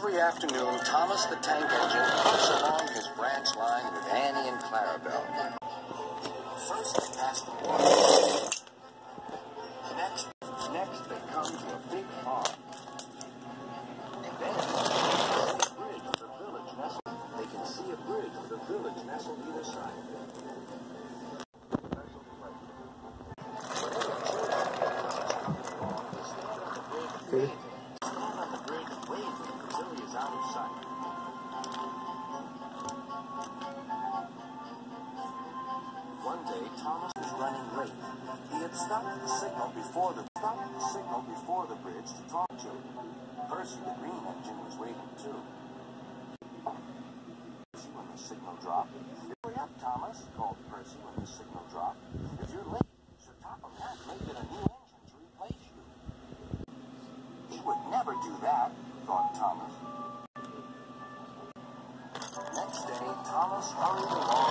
Every afternoon, Thomas the Tank Engine puts along his branch line with Annie and Clarabelle. First they pass the water. Next they come to a big farm. Then they can see a bridge with a village nestled either side of it. Stand on the bridge and wave until he is out of sight. One day, Thomas was running late. He had stopped the signal before the bridge to talk to him. Percy, the green engine, was waiting too. When the signal dropped, "Hurry up, Thomas," called Percy when the signal dropped. "If you're late, Sir Topham Hatt may get a new engine to replace you." He would never do that, thought Thomas. Next day, Thomas hurried along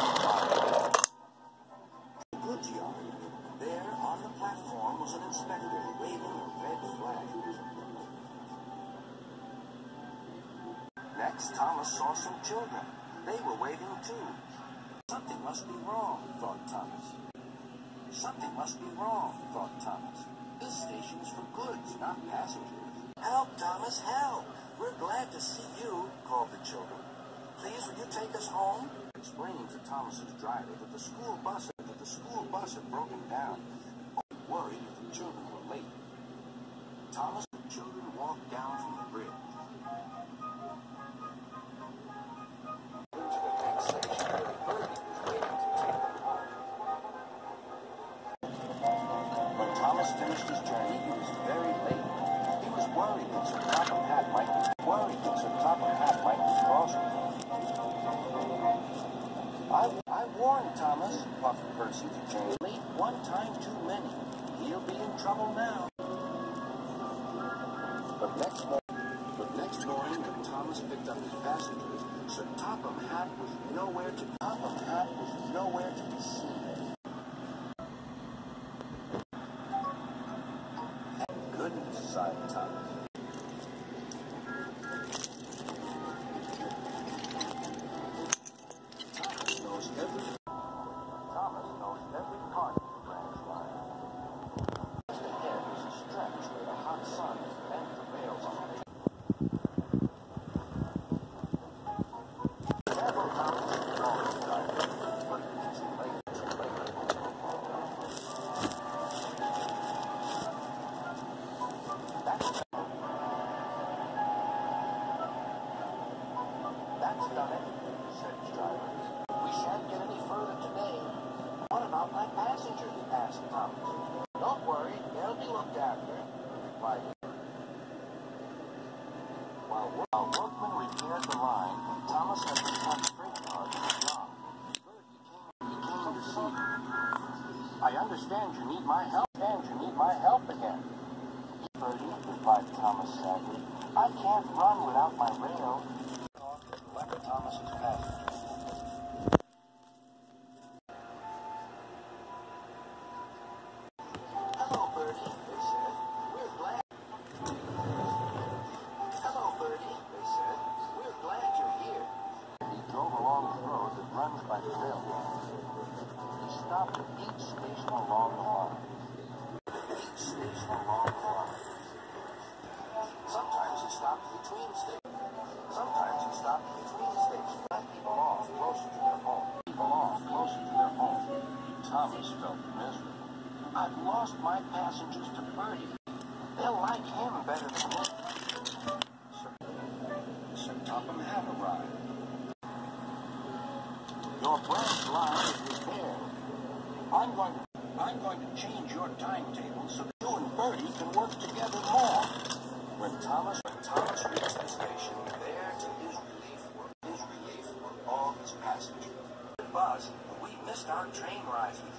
the goods yard. There, on the platform, was an inspector waving a red flag. Next, Thomas saw some children. They were waving too. Something must be wrong, thought Thomas. Something must be wrong, thought Thomas. This station is for goods, not passengers. "Help, Thomas, help! We're glad to see you," called the children. "Please, will you take us home?" Explaining to Thomas's driver that the school bus had broken down. He worried if the children were late. Thomas and the children walked down from the bridge. Finished his journey, he was very late. He was worried that Sir Topham Hatt might be cross with him. I warned Thomas, puffed Percy the train. Late one time too many. He'll be in trouble now. But next morning, when Thomas picked up his passengers, Sir Topham Hatt was nowhere to be seen. Sighed Thomas. Thomas knows every part of the branch line. Just ahead was a stretch where the hot sun bent the rails on it. Several times he called his driver, but it was too late. That's done it, said his driver. "We shan't get any further today." "What about my passenger?" asked Thomas. "Don't worry, they'll be looked after," replied he. While workmen repaired the line, Thomas had to concentrate on his job. He came to see him. "I understand you need my help. Again." "Bertie," replied Thomas sadly, "I can't run without my rail." Left Thomas's passenger. "Hello, Bertie," they said. "We're glad." "Hello, Bertie," they said. "We're glad you're here." He drove along the road that runs by the railroad. He stopped at each station along the line. Sometimes he stopped between stations. Let people off closer to their home. Thomas felt miserable. "I've lost my passengers to Bertie. They'll like him better than me." Sir Topham Hatt arrived. "Your branch line is repaired. I'm going to change your timetable so that you and Bertie can work together more." When Thomas reached the station, there to his relief were all his passengers. "Buzz, we missed our train rise.